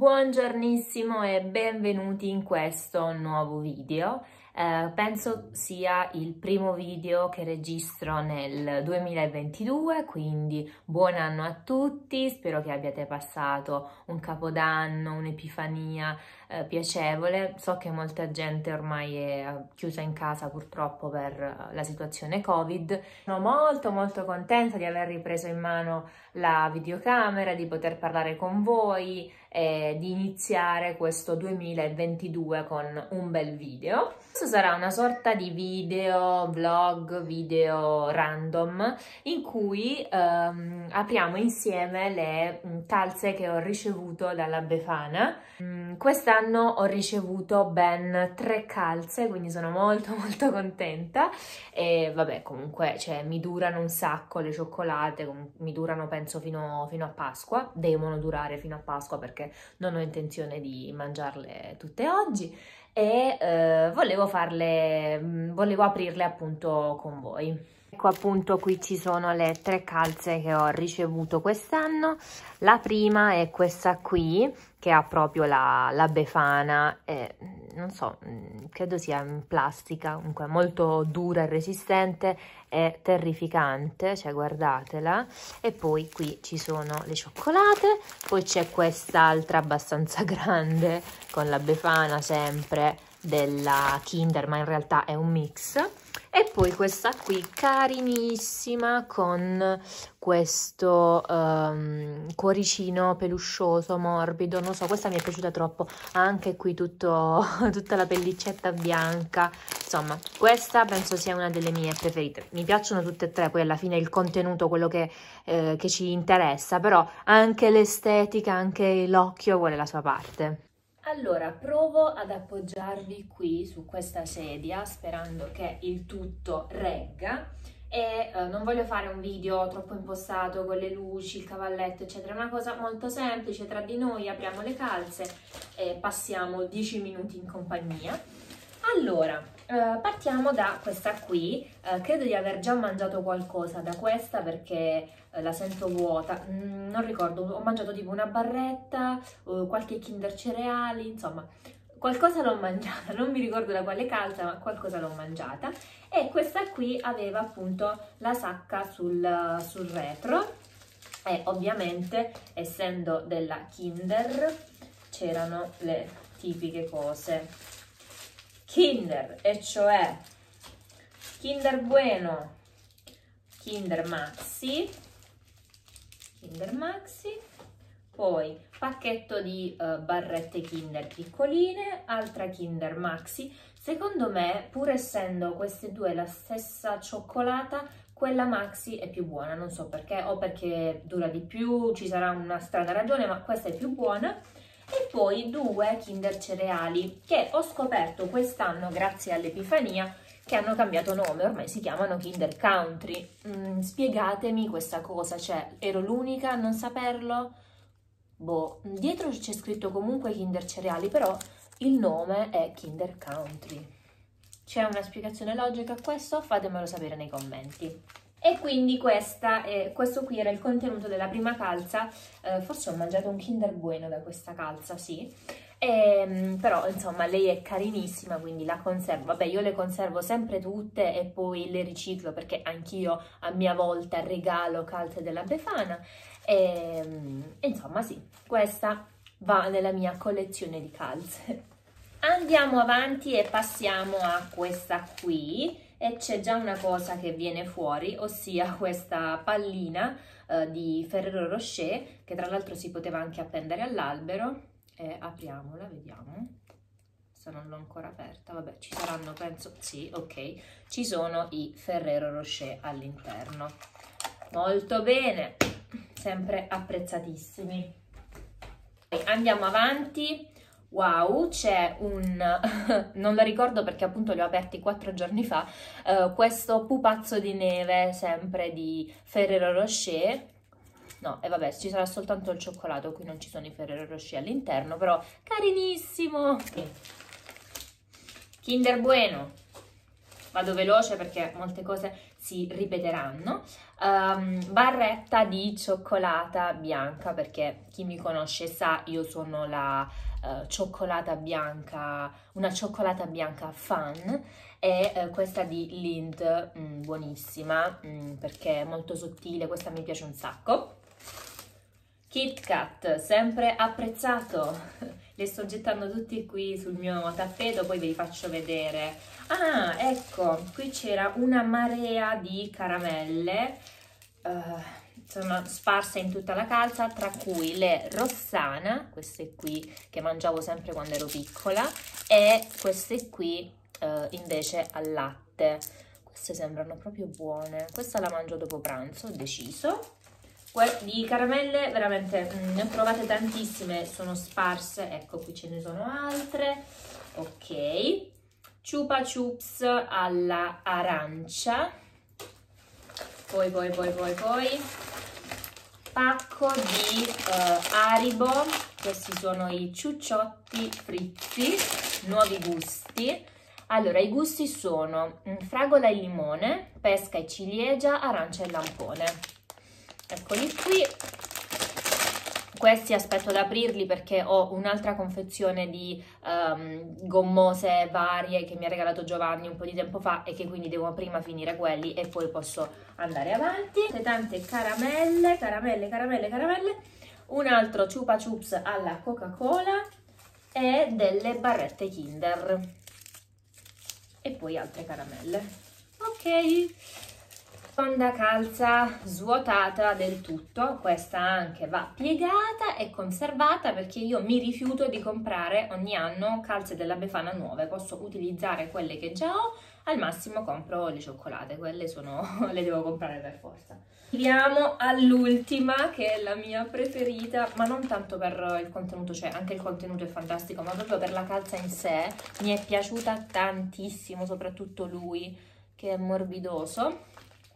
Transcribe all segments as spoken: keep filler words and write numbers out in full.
Buongiornissimo e benvenuti in questo nuovo video. Eh, penso sia il primo video che registro nel duemilaventidue, quindi buon anno a tutti, spero che abbiate passato un capodanno, un'epifania eh, piacevole. So che molta gente ormai è chiusa in casa purtroppo per la situazione Covid. Sono molto molto contenta di aver ripreso in mano la videocamera, di poter parlare con voi e di iniziare questo duemilaventidue con un bel video. Questo sarà una sorta di video vlog, video random, in cui ehm, apriamo insieme le mh, calze che ho ricevuto dalla Befana. Mm, quest'anno ho ricevuto ben tre calze, quindi sono molto molto contenta e vabbè, comunque cioè, mi durano un sacco le cioccolate, mi durano penso fino, fino a Pasqua, devono durare fino a Pasqua perché non ho intenzione di mangiarle tutte oggi e eh, volevo farle, volevo aprirle appunto con voi. Ecco appunto qui ci sono le tre calze che ho ricevuto quest'anno. La prima è questa qui che ha proprio la, la Befana, e, non so, credo sia in plastica, comunque molto dura e resistente, è terrificante, cioè guardatela. E poi qui ci sono le cioccolate, poi c'è quest'altra abbastanza grande con la Befana sempre della Kinder, ma in realtà è un mix. E poi questa qui carinissima con questo um, cuoricino peluscioso, morbido, non so, questa mi è piaciuta troppo, anche qui tutto, tutta la pellicetta bianca, insomma questa penso sia una delle mie preferite. Mi piacciono tutte e tre, poi alla fine il contenuto, quello che, eh, che ci interessa, però anche l'estetica, anche l'occhio vuole la sua parte. Allora, provo ad appoggiarvi qui su questa sedia sperando che il tutto regga e eh, non voglio fare un video troppo impostato con le luci, il cavalletto eccetera, una cosa molto semplice tra di noi, apriamo le calze e passiamo dieci minuti in compagnia. Allora, eh, partiamo da questa qui, eh, credo di aver già mangiato qualcosa da questa perché eh, la sento vuota, mm, non ricordo, ho mangiato tipo una barretta, eh, qualche Kinder cereali, insomma qualcosa l'ho mangiata, non mi ricordo da quale calza ma qualcosa l'ho mangiata. E questa qui aveva appunto la sacca sul, sul retro e ovviamente essendo della Kinder c'erano le tipiche cose Kinder, e cioè Kinder Bueno, Kinder Maxi, Kinder Maxi, poi pacchetto di uh, barrette Kinder piccoline, altra Kinder Maxi. Secondo me, pur essendo queste due la stessa cioccolata, quella Maxi è più buona, non so perché, o perché dura di più, ci sarà una strana ragione, ma questa è più buona. E poi due Kinder cereali che ho scoperto quest'anno grazie all'Epifania che hanno cambiato nome, ormai si chiamano Kinder Country. Mm, spiegatemi questa cosa, cioè ero l'unica a non saperlo? Boh, dietro c'è scritto comunque Kinder cereali, però il nome è Kinder Country. C'è una spiegazione logica a questo? Fatemelo sapere nei commenti. E quindi questa è, questo qui era il contenuto della prima calza, eh, forse ho mangiato un Kinder Bueno da questa calza, sì, e, però insomma lei è carinissima, quindi la conservo, vabbè io le conservo sempre tutte e poi le riciclo perché anch'io a mia volta regalo calze della Befana e, e insomma sì, questa va nella mia collezione di calze. Andiamo avanti e passiamo a questa qui. E c'è già una cosa che viene fuori, ossia questa pallina eh, di Ferrero Rocher, che tra l'altro si poteva anche appendere all'albero. E apriamola, vediamo. Questa non l'ho ancora aperta, vabbè, ci saranno, penso, sì, ok. Ci sono i Ferrero Rocher all'interno. Molto bene, sempre apprezzatissimi. Andiamo avanti. Wow, c'è un, non la ricordo perché appunto li ho aperti quattro giorni fa, uh, questo pupazzo di neve sempre di Ferrero Rocher. No, e vabbè, ci sarà soltanto il cioccolato, qui non ci sono i Ferrero Rocher all'interno, però carinissimo! Kinder Bueno, vado veloce perché molte cose si ripeteranno. Um, barretta di cioccolata bianca, perché chi mi conosce sa, io sono la uh, cioccolata bianca, una cioccolata bianca fan, e uh, questa di Lindt, mm, buonissima, mm, perché è molto sottile, questa mi piace un sacco. Kit Kat, sempre apprezzato, le sto gettando tutti qui sul mio tappeto, poi ve li faccio vedere. Ah, ecco, qui c'era una marea di caramelle, uh, sono sparse in tutta la calza, tra cui le Rossana, queste qui che mangiavo sempre quando ero piccola, e queste qui uh, invece al latte. Queste sembrano proprio buone, questa la mangio dopo pranzo, ho deciso. Di caramelle veramente ne ho provate tantissime, sono sparse, ecco qui ce ne sono altre. Ok, Chupa Chups alla arancia, poi poi poi poi poi pacco di uh, Haribo, questi sono i ciucciotti fritti, nuovi gusti. Allora, i gusti sono fragola e limone, pesca e ciliegia, arancia e lampone. Eccoli qui, questi aspetto ad aprirli perché ho un'altra confezione di um, gommose varie che mi ha regalato Giovanni un po' di tempo fa e che quindi devo prima finire quelli e poi posso andare avanti. Tante caramelle, caramelle, caramelle, caramelle, un altro Chupa Chups alla Coca-Cola e delle barrette Kinder e poi altre caramelle. Ok. Seconda calza svuotata del tutto, questa anche va piegata e conservata perché io mi rifiuto di comprare ogni anno calze della Befana nuove, posso utilizzare quelle che già ho, al massimo compro le cioccolate, quelle sono, le devo comprare per forza. Arriviamo all'ultima che è la mia preferita, ma non tanto per il contenuto, cioè anche il contenuto è fantastico, ma proprio per la calza in sé, mi è piaciuta tantissimo, soprattutto lui che è morbidoso.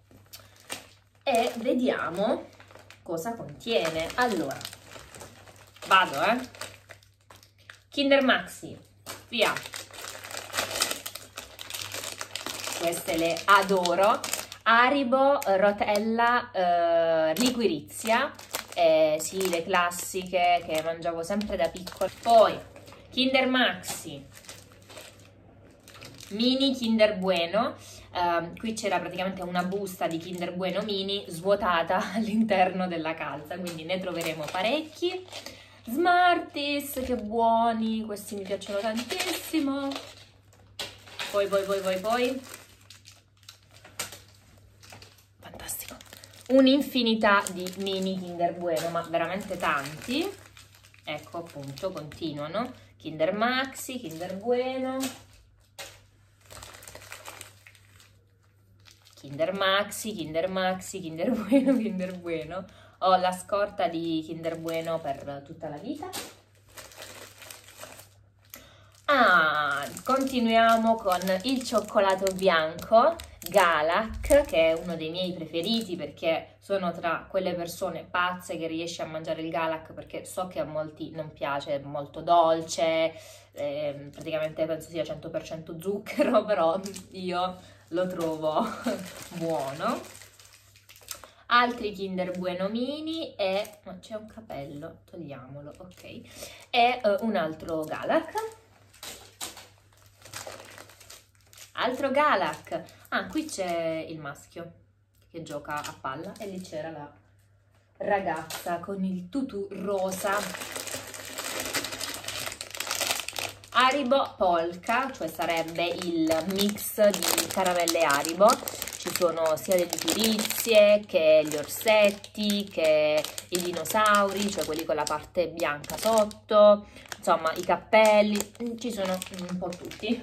E vediamo cosa contiene. Allora, vado eh. Kinder Maxi, via. Queste le adoro. Haribo Rotella eh, Liquirizia, eh, sì, le classiche che mangiavo sempre da piccola. Poi Kinder Maxi Mini Kinder Bueno. Uh, qui c'era praticamente una busta di Kinder Bueno mini svuotata all'interno della calza, quindi ne troveremo parecchi. Smarties, che buoni, questi mi piacciono tantissimo. Poi, poi, poi, poi, poi. Fantastico. Un'infinità di mini Kinder Bueno, ma veramente tanti. Ecco appunto, continuano. Kinder Maxi, Kinder Bueno. Kinder Maxi, Kinder Maxi, Kinder Bueno, Kinder Bueno. Ho la scorta di Kinder Bueno per tutta la vita. Ah, continuiamo con il cioccolato bianco Galac, che è uno dei miei preferiti perché sono tra quelle persone pazze che riesce a mangiare il Galac, perché so che a molti non piace, è molto dolce, eh, praticamente penso sia cento per cento zucchero, però io lo trovo buono. Altri Kinder Bueno mini e no, c'è un capello, togliamolo, ok, e uh, un altro Galac, altro Galac. Ah, qui c'è il maschio che gioca a palla e lì c'era la ragazza con il tutù rosa. Haribo Polka, cioè sarebbe il mix di caramelle Haribo. Ci sono sia le liturizie che gli orsetti, che i dinosauri, cioè quelli con la parte bianca sotto, insomma i cappelli, ci sono un po' tutti.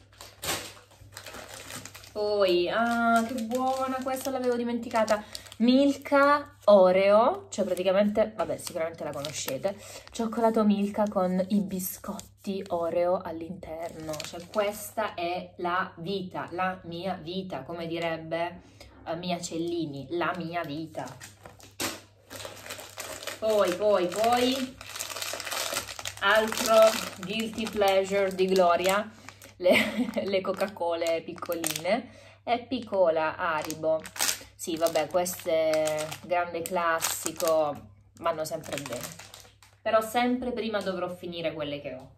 Poi, ah, che buona, questa l'avevo dimenticata, Milka Oreo, cioè praticamente, vabbè, sicuramente la conoscete, cioccolato Milka con i biscotti Oreo all'interno, cioè questa è la vita, la mia vita, come direbbe uh, Mia Cellini, la mia vita. Poi, poi, poi, altro guilty pleasure di Gloria, le, le Coca-Cola piccoline, Happy Cola, Haribo. Sì, vabbè, queste grande classico vanno sempre bene, però sempre prima dovrò finire quelle che ho.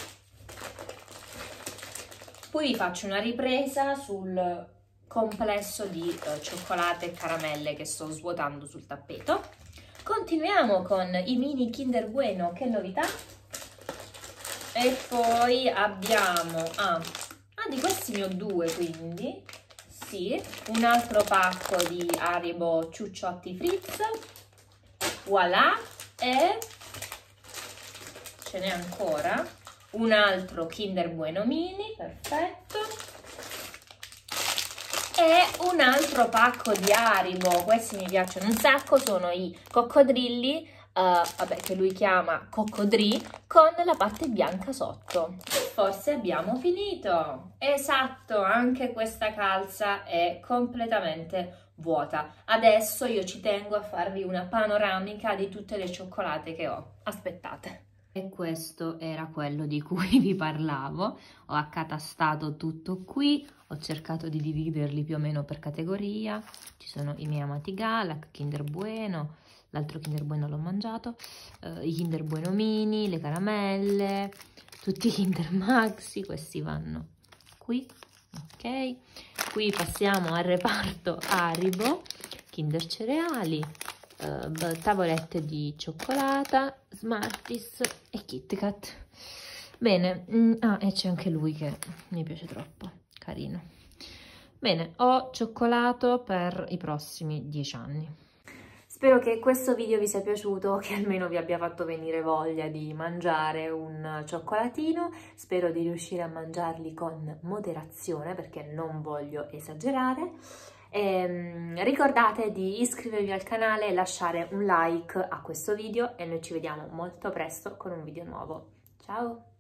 Poi vi faccio una ripresa sul complesso di eh, cioccolate e caramelle che sto svuotando sul tappeto. Continuiamo con i mini Kinder Bueno, che novità! E poi abbiamo, ah, ah di questi ne ho due, quindi sì, un altro pacco di Haribo Ciucciotti Fritz, voilà, e ce n'è ancora un altro Kinder Bueno Mini, perfetto, e un altro pacco di Haribo. Questi mi piacciono un sacco, sono i coccodrilli, uh, vabbè, che lui chiama coccodri, con la parte bianca sotto. E forse abbiamo finito. Esatto, anche questa calza è completamente vuota. Adesso io ci tengo a farvi una panoramica di tutte le cioccolate che ho. Aspettate. E questo era quello di cui vi parlavo. Ho accatastato tutto qui, ho cercato di dividerli più o meno per categoria. Ci sono i miei amati Galac, Kinder Bueno, l'altro Kinder Bueno l'ho mangiato, uh, i Kinder Bueno Mini, le caramelle, tutti i Kinder Maxi, questi vanno qui, ok? Qui passiamo al reparto Haribo, Kinder Cereali, Uh, tavolette di cioccolata, Smarties e Kit Kat. Bene, mm, ah, e c'è anche lui che mi piace troppo, carino. Bene, ho cioccolato per i prossimi dieci anni. Spero che questo video vi sia piaciuto, che almeno vi abbia fatto venire voglia di mangiare un cioccolatino. Spero di riuscire a mangiarli con moderazione, perché non voglio esagerare. E ricordate di iscrivervi al canale e lasciare un like a questo video, e noi ci vediamo molto presto con un video nuovo. Ciao!